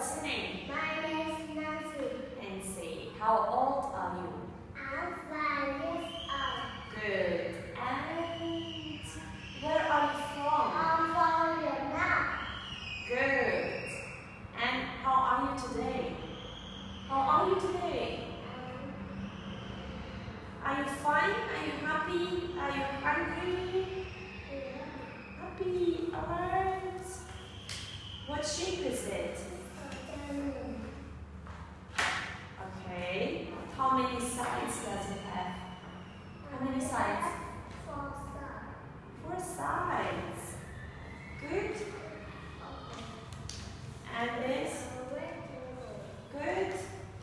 What's your name? My name is Nancy. Nancy. How old are you? I'm 5 years old. Good. And where are you from? I'm from Vietnam. Good. And how are you today? How are you today? Are you fine? Are you happy? Are you hungry? Happy. Alright. What shape is it? Okay. How many sides does it have? How many sides? 4 sides. 4 sides. Good. And this? Good.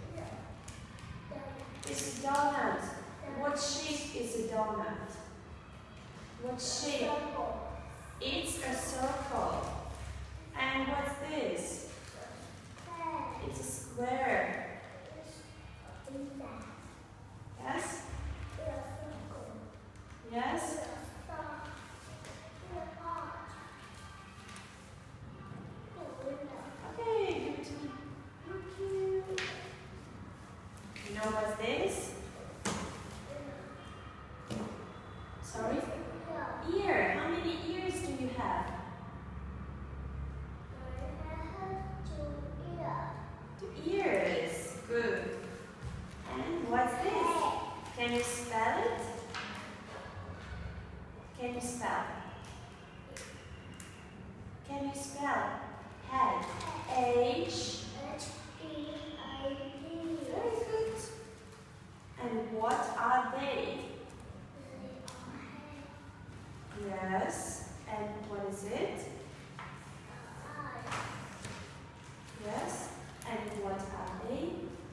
It's a donut. What shape is a donut? What shape? It's a circle. And what's this? It's a square. Yes? Yes? Okay, give it to me. Thank you. You know what's this? Sorry? Ear. How many ears do you have? 2 ears. Good. And what's this? Can you spell it? Can you spell? Can you spell head? H. Very good. And what are they? Yes. And what is it? Yes. And what are they?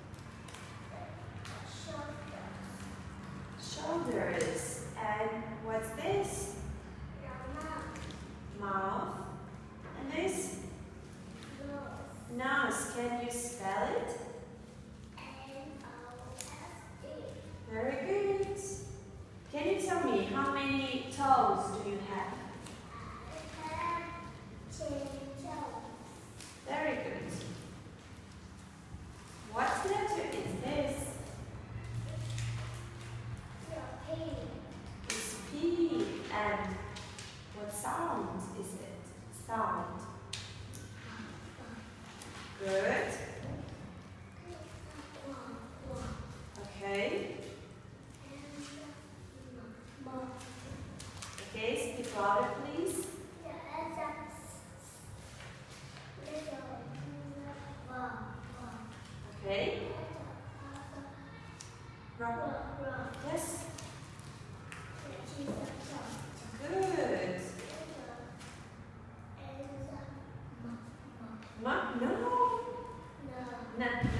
Shoulders. And what's this? Mouth. And this? Nose. Can you spell it? Very good. Can you tell me how many toes do you have? Very good. What letter is this? It's P. And what sound is it? Sound. Good. Okay. Okay, speak louder, please. Okay. Yes. Good. No. No.